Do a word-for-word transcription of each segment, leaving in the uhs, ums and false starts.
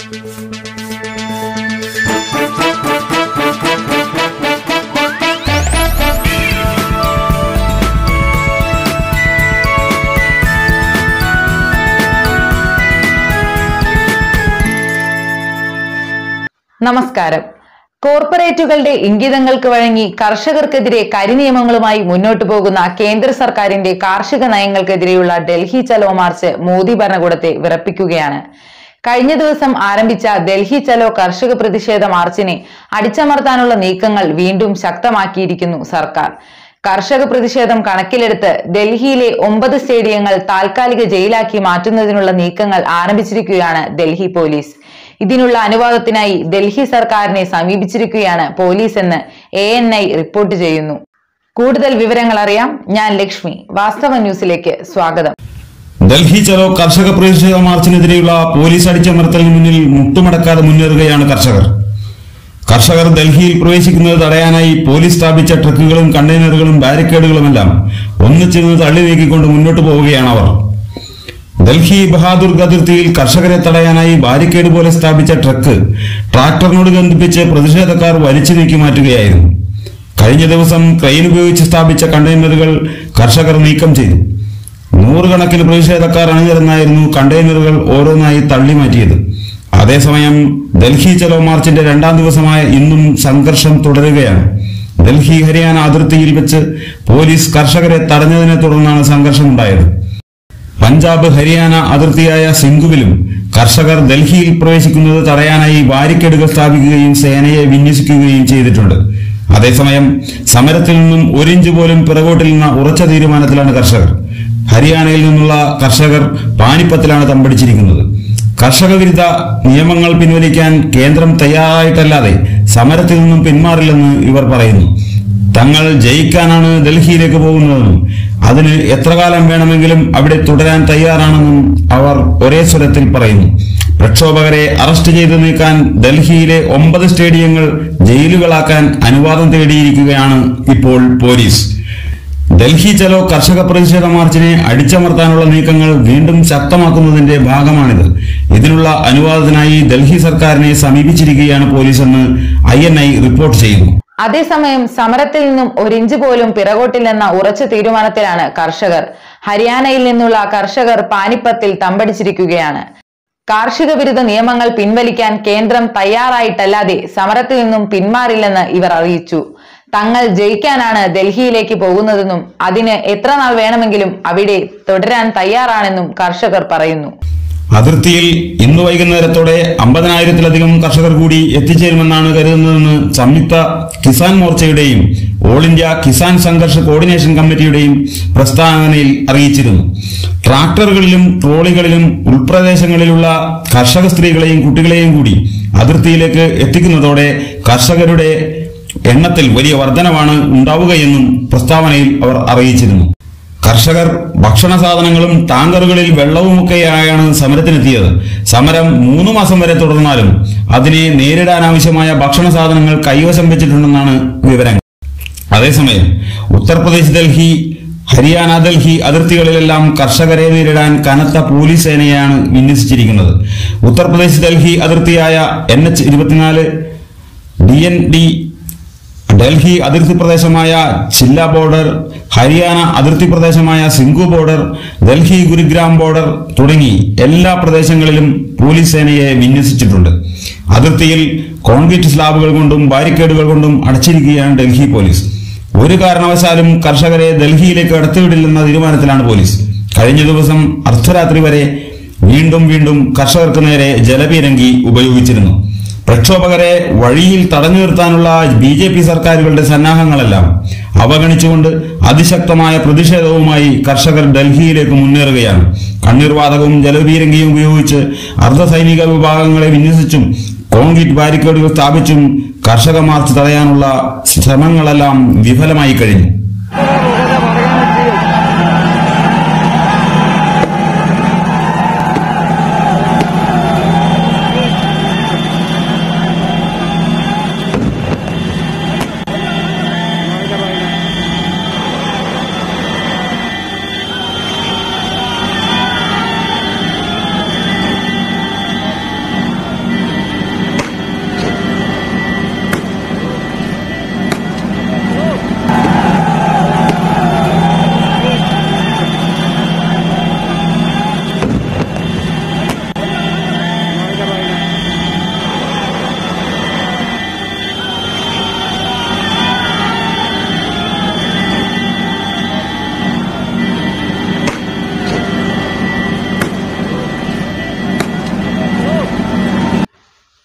നമസ്കാരം. കോർപ്പറേറ്റുകളുടെ ഇംഗിതങ്ങൾക്ക് വഴങ്ങി കർഷകർക്കെതിരെ കരിനിയമങ്ങളുമായി മുന്നോട്ടു പോകുന്ന കേന്ദ്ര സർക്കാരിന്റെ കാർഷിക നയങ്ങൾക്കെതിരെയുള്ള ഡൽഹി ചലോ മാർച്ച് മോദി ഭരണകൂടത്തെ വിറപ്പിക്കുകയാണ്. കഴിഞ്ഞ ദിവസം ആരംഭിച്ച ഡൽഹി ചലോ കർഷക പ്രതിഷേധ മാർച്ചിനെ അടിച്ചമർത്താനുള്ള നീക്കങ്ങൾ വീണ്ടും ശക്തമാക്കിയിരിക്കുന്നു സർക്കാർ. കർഷക പ്രതിഷേധം കണക്കിലെടുത്ത് ഡൽഹിയിലെ ഒമ്പത് സ്റ്റേഡിയങ്ങൾ താൽക്കാലിക ജയിലാക്കി മാറ്റുന്നതിനുള്ള നീക്കങ്ങൾ ആരംഭിച്ചിരിക്കുകയാണ് ഡൽഹി പോലീസ്. ഇതിനുള്ള അനുവാദത്തിനായി ഡൽഹി സർക്കാരിനെ സമീപിച്ചിരിക്കുകയാണ് പോലീസ് എന്ന് എ എൻ ഐ റിപ്പോർട്ട് ചെയ്യുന്നു. കൂടുതൽ വിവരങ്ങൾ അറിയാം. ഞാൻ ലക്ഷ്മി. വാസ്തവ ന്യൂസിലേക്ക് സ്വാഗതം. ഡൽഹി ചലോ കർഷക പ്രതിഷേധ മാർച്ചിനെതിരെയുള്ള പോലീസ് അടിച്ചമർത്തലിന് മുന്നിൽ മുട്ടുമടക്കാതെ മുന്നേറുകയാണ് കർഷകർ. കർഷകർ ഡൽഹിയിൽ പ്രവേശിക്കുന്നത് തടയാനായി പോലീസ് സ്ഥാപിച്ച ട്രക്കുകളും കണ്ടെയ്നറുകളും ബാരിക്കേഡുകളുമെല്ലാം ഒന്നിച്ചിരുന്ന് തള്ളി നീക്കിക്കൊണ്ട് മുന്നോട്ട് പോവുകയാണ് അവർ. ഡൽഹി ബഹാദുർഗ് അതിർത്തിയിൽ കർഷകരെ തടയാനായി ബാരിക്കേഡ് പോലെ സ്ഥാപിച്ച ട്രക്ക് ട്രാക്ടറിനോട് ബന്ധിപ്പിച്ച് പ്രതിഷേധക്കാർ വലിച്ചു നീക്കി മാറ്റുകയായിരുന്നു. കഴിഞ്ഞ ദിവസം ക്രെയിൻ ഉപയോഗിച്ച് സ്ഥാപിച്ച കണ്ടെയ്നറുകൾ കർഷകർ നീക്കം ചെയ്തു. നൂറുകണക്കിന് പ്രതിഷേധക്കാർ അണിനിരന്നായിരുന്നു കണ്ടെയ്നറുകൾ ഓരോന്നായി തള്ളി മാറ്റിയത്. അതേസമയം ഡൽഹി ചലോ മാർച്ചിന്റെ രണ്ടാം ദിവസമായ ഇന്നും സംഘർഷം തുടരുകയാണ്. ഡൽഹി ഹരിയാന അതിർത്തിയിൽ വെച്ച് പോലീസ് കർഷകരെ തടഞ്ഞതിനെ തുടർന്നാണ് സംഘർഷമുണ്ടായത്. പഞ്ചാബ് ഹരിയാന അതിർത്തിയായ സിംഗുവിലും കർഷകർ ഡൽഹിയിൽ പ്രവേശിക്കുന്നത് തടയാനായി ബാരിക്കേഡുകൾ സ്ഥാപിക്കുകയും സേനയെ വിന്യസിക്കുകയും ചെയ്തിട്ടുണ്ട്. അതേസമയം സമരത്തിൽ നിന്നും ഒരിഞ്ച് പോലും പിറകോട്ടിൽ ഉറച്ച തീരുമാനത്തിലാണ് കർഷകർ. ഹരിയാനയിൽ നിന്നുള്ള കർഷകർ പാനിപ്പത്തിലാണ് തമ്പടിച്ചിരിക്കുന്നത്. കർഷക വിരുദ്ധ നിയമങ്ങൾ പിൻവലിക്കാൻ കേന്ദ്രം തയ്യാറായിട്ടല്ലാതെ സമരത്തിൽ നിന്നും പിന്മാറില്ലെന്ന് ഇവർ പറയുന്നു. തങ്ങൾ ജയിക്കാനാണ് ഡൽഹിയിലേക്ക് പോകുന്നതെന്നും അതിന് എത്ര കാലം വേണമെങ്കിലും അവിടെ തുടരാൻ തയ്യാറാണെന്നും അവർ ഒരേ സ്വരത്തിൽ പറയുന്നു. പ്രക്ഷോഭകരെ അറസ്റ്റ് ചെയ്തു നീക്കാൻ ഡൽഹിയിലെ ഒമ്പത് സ്റ്റേഡിയങ്ങൾ ജയിലുകളാക്കാൻ അനുവാദം തേടിയിരിക്കുകയാണ് ഇപ്പോൾ പോലീസ്. ഡൽഹി ചലോ കർഷക പ്രതിഷേധ മാർച്ചിനെ അടിച്ചമർത്താനുള്ള നീക്കങ്ങൾ വീണ്ടും ശക്തമാക്കുന്നതിന്റെ ഭാഗമാണിത്. ഇതിനുള്ള അനുവാദത്തിനായി ഡൽഹി സർക്കാരിനെ സമീപിച്ചിരിക്കുകയാണ് പോലീസെന്ന് ഐ എൻ ഐ റിപ്പോർട്ട് ചെയ്യുന്നു. അതേസമയം സമരത്തിൽ നിന്നും ഒരിഞ്ച് പോലും പിറകോട്ടില്ലെന്ന ഉറച്ച തീരുമാനത്തിലാണ് കർഷകർ. ഹരിയാനയിൽ നിന്നുള്ള കർഷകർ പാനിപ്പത്തിൽ തമ്പടിച്ചിരിക്കുകയാണ്. കാർഷിക വിരുദ്ധ നിയമങ്ങൾ പിൻവലിക്കാൻ കേന്ദ്രം തയ്യാറായിട്ടല്ലാതെ സമരത്തിൽ നിന്നും പിന്മാറില്ലെന്ന് ഇവർ അറിയിച്ചു. തങ്ങൾ ജയിക്കാനാണ് ഡൽഹിയിലേക്ക് പോകുന്നതെന്നും അതിന് എത്ര നാൾ വേണമെങ്കിലും അവിടെ തുടരാൻ തയ്യാറാണെന്നും കർഷകർ പറയുന്നു. അതിർത്തിയിൽ ഇന്ന് വൈകുന്നേരത്തോടെ അമ്പതിനായിരത്തിലധികം കർഷകർ കൂടി എത്തിച്ചേരുമെന്നാണ് കരുതുന്നതെന്ന് സംയുക്ത കിസാൻ മോർച്ചയുടെയും all India Kisan Sangharsh coordination കമ്മിറ്റിയുടെയും പ്രസ്താവനയിൽ അറിയിച്ചിരുന്നു. ട്രാക്ടറുകളിലും ട്രോളികളിലും ഉൾപ്രദേശങ്ങളിലുള്ള കർഷക സ്ത്രീകളെയും കുട്ടികളെയും കൂടി അതിർത്തിയിലേക്ക് എത്തിക്കുന്നതോടെ കർഷകരുടെ എണ്ണത്തിൽ വലിയ വർധനവാണ് ഉണ്ടാവുകയെന്നും പ്രസ്താവനയിൽ അവർ അറിയിച്ചിരുന്നു. കർഷകർ ഭക്ഷണ സാധനങ്ങളും ടാങ്കറുകളിൽ വെള്ളവുമൊക്കെയായാണ് സമരത്തിനെത്തിയത്. സമരം മൂന്നു മാസം വരെ തുടർന്നാലും അതിനെ നേരിടാനാവശ്യമായ ഭക്ഷണ സാധനങ്ങൾ കൈവശം വെച്ചിട്ടുണ്ടെന്നാണ് വിവരങ്ങൾ. അതേസമയം ഉത്തർപ്രദേശ് ഡൽഹി ഹരിയാന ഡൽഹി അതിർത്തികളിലെല്ലാം കർഷകരെ നേരിടാൻ കനത്ത പോലീസ് സേനയാണ് വിന്യസിച്ചിരിക്കുന്നത്. ഉത്തർപ്രദേശ് ഡൽഹി അതിർത്തിയായ എൻ എച്ച് ഇരുപത്തിനാല് ഡി എൻ ഡി ഡൽഹി അതിർത്തി പ്രദേശമായ ചില്ല ബോർഡർ, ഹരിയാന അതിർത്തി പ്രദേശമായ സിംഗു ബോർഡർ, ഡൽഹി ഗുരുഗ്രാം ബോർഡർ തുടങ്ങി എല്ലാ പ്രദേശങ്ങളിലും പോലീസ് സേനയെ വിന്യസിച്ചിട്ടുണ്ട്. അതിർത്തിയിൽ കോൺക്രീറ്റ് സ്ലാബുകൾ കൊണ്ടും ബാരിക്കേഡുകൾ കൊണ്ടും അടച്ചിരിക്കുകയാണ് ഡൽഹി പോലീസ്. ഒരു കാരണവശാലും കർഷകരെ ഡൽഹിയിലേക്ക് കടത്തിവിടില്ലെന്ന തീരുമാനത്തിലാണ് പോലീസ്. കഴിഞ്ഞ ദിവസം അർദ്ധരാത്രി വരെ വീണ്ടും വീണ്ടും കർഷകർക്ക് നേരെ ജലപീരങ്കി ഉപയോഗിച്ചിരുന്നു. പ്രക്ഷോഭകരെ വഴിയിൽ തടഞ്ഞു നിർത്താനുള്ള ബി ജെ പി സർക്കാരുകളുടെ സന്നാഹങ്ങളെല്ലാം അവഗണിച്ചുകൊണ്ട് അതിശക്തമായ പ്രതിഷേധവുമായി കർഷകർ ഡൽഹിയിലേക്ക് മുന്നേറുകയാണ്. കണ്ണീർവാതകവും ജലപീരങ്കിയും ഉപയോഗിച്ച് അർദ്ധസൈനിക വിഭാഗങ്ങളെ വിന്യസിച്ചും കോൺക്രീറ്റ് ബാരിക്കേഡുകൾ സ്ഥാപിച്ചും കർഷക മാർച്ച് തടയാനുള്ള ശ്രമങ്ങളെല്ലാം വിഫലമായി കഴിഞ്ഞു.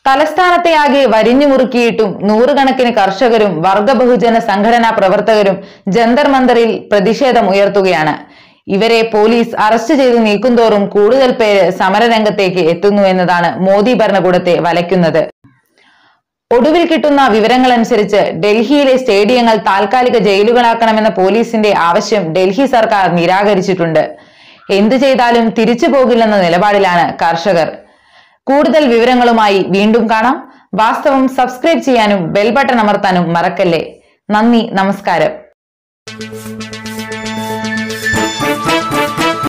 തലസ്ഥാനത്തെ ആകെ വരിഞ്ഞു മുറുക്കിയിട്ടും നൂറുകണക്കിന് കർഷകരും വർഗ ബഹുജന സംഘടനാ പ്രവർത്തകരും ജന്തർ മന്ദറിൽ പ്രതിഷേധം ഉയർത്തുകയാണ്. ഇവരെ പോലീസ് അറസ്റ്റ് ചെയ്ത് നീക്കുന്തോറും കൂടുതൽ പേര് സമരരംഗത്തേക്ക് എത്തുന്നു എന്നതാണ് മോദി ഭരണകൂടത്തെ വലയ്ക്കുന്നത്. ഒടുവിൽ കിട്ടുന്ന വിവരങ്ങൾ അനുസരിച്ച് ഡൽഹിയിലെ സ്റ്റേഡിയങ്ങൾ താൽക്കാലിക ജയിലുകളാക്കണമെന്ന പോലീസിന്റെ ആവശ്യം ഡൽഹി സർക്കാർ നിരാകരിച്ചിട്ടുണ്ട്. എന്തു ചെയ്താലും തിരിച്ചു പോകില്ലെന്ന നിലപാടിലാണ് കർഷകർ. കൂടുതൽ വിവരങ്ങളുമായി വീണ്ടും കാണാം. വാസ്തവം സബ്സ്ക്രൈബ് ചെയ്യാനും ബെൽ ബട്ടൺ അമർത്താനും മറക്കല്ലേ. നന്ദി, നമസ്കാരം.